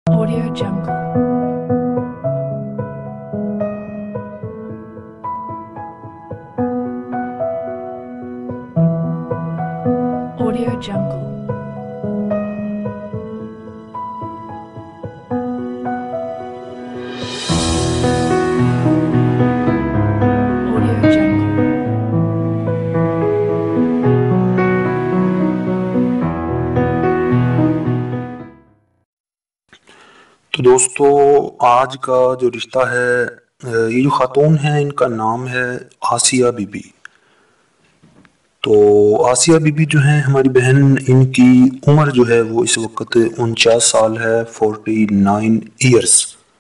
Audio Jungle. Audio Jungle. Audio Jungle. تو دوستو، آج کا جو رشتہ ہے، یہ جو خاتون ہیں ان کا نام ہے آسیہ بی بی۔ تو آسیہ بی بی جو ہیں ہماری بہن، ان کی عمر جو ہے وہ اس وقت 49 سال ہے، 49 ایئرس۔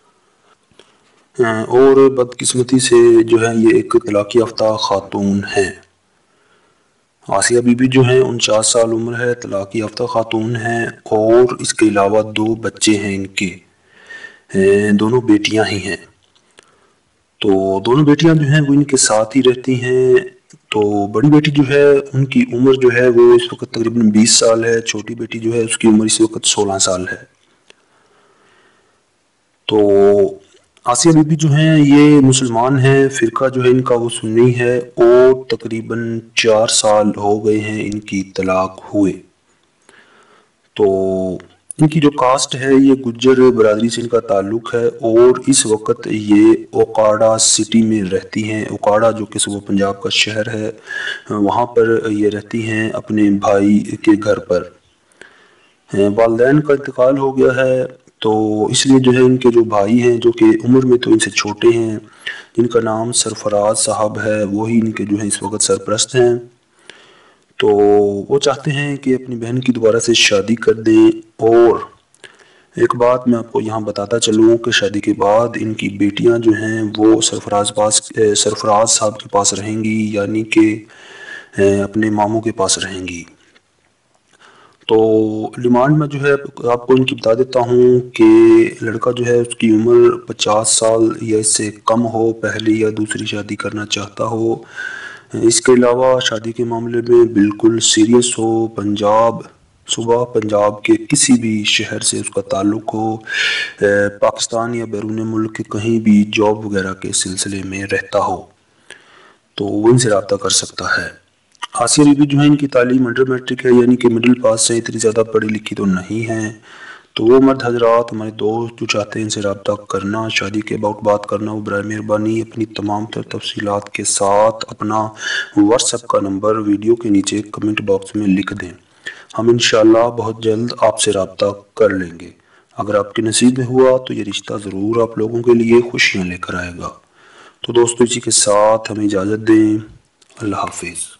اور بدقسمتی سے جو ہے یہ ایک طلاق یافتہ خاتون ہیں۔ آسیہ بی بی جو ہیں 49 سال عمر ہے، طلاق یافتہ خاتون ہیں، اور اس کے علاوہ 2 بچے ہیں ان کے، دونوں بیٹیاں ہی ہیں۔ تو دونوں بیٹیاں جو ہیں وہ ان کے ساتھ ہی رہتی ہیں۔ تو بڑی بیٹی جو ہے ان کی عمر جو ہے وہ اس وقت تقریباً 20 سال ہے، چھوٹی بیٹی جو ہے اس کی عمر اس وقت 16 سال ہے۔ تو آسیہ بی بی جو ہیں یہ مسلمان ہیں، فرقہ جو ہے ان کا وہ سنی ہے، اور تقریباً 4 سال ہو گئے ہیں ان کی طلاق ہوئے۔ تو ان کی جو کاسٹ ہے یہ گجر برادری سے ان کا تعلق ہے، اور اس وقت یہ اوکاڑا سٹی میں رہتی ہیں۔ اوکاڑا جو کہ صوبہ پنجاب کا شہر ہے، وہاں پر یہ رہتی ہیں اپنے بھائی کے گھر پر۔ والدین کا انتقال ہو گیا ہے، تو اس لیے جو ہے ان کے جو بھائی ہیں جو کہ عمر میں تو ان سے چھوٹے ہیں، جن کا نام سرفراز صاحب ہے، وہی ان کے جو ہیں اس وقت سرپرست ہیں۔ تو وہ چاہتے ہیں کہ اپنی بہن کی دوبارہ سے شادی کر دیں۔ اور ایک بات میں آپ کو یہاں بتاتا چلوں کہ شادی کے بعد ان کی بیٹیاں جو ہیں وہ سرفراز صاحب کے پاس رہیں گی، یعنی کہ اپنے ماموں کے پاس رہیں گی۔ تو ڈیمانڈ میں جو ہے آپ کو ان کی بتا دیتا ہوں کہ لڑکا جو ہے اس کی عمر 50 سال یا اس سے کم ہو، پہلی یا دوسری شادی کرنا چاہتا ہو۔ اس کے علاوہ شادی کے معاملے میں بالکل سیریس ہو، صوبہ پنجاب کے کسی بھی شہر سے اس کا تعلق ہو، پاکستان یا بیرون ملک کے کہیں بھی جاب وغیرہ کے سلسلے میں رہتا ہو، تو وہ ان سے رابطہ کر سکتا ہے۔ آسیہ بی بی جو ہے ان کی تعلیم انڈر میٹرک ہے، یعنی کہ مڈل پاس سے، اتنی زیادہ پڑھی لکھی تو نہیں ہیں۔ تو وہ مرد حضرات، ہمارے دوست جو چاہتے ہیں ان سے رابطہ کرنا، شادی کے اباؤٹ بات کرنا، وہ برائے مہربانی اپنی تمام تر تفصیلات کے ساتھ اپنا واٹس ایپ کا نمبر ویڈیو کے نیچے کمنٹ باکس میں لکھ دیں۔ ہم انشاءاللہ بہت جلد آپ سے رابطہ کر لیں گے۔ اگر آپ کے نصیب میں ہوا تو یہ رشتہ ضرور آپ لوگوں کے لیے خوشیاں لے کر آئے گا۔ تو دوستو، اسی کے ساتھ ہمیں اجازت دیں۔ اللہ حافظ۔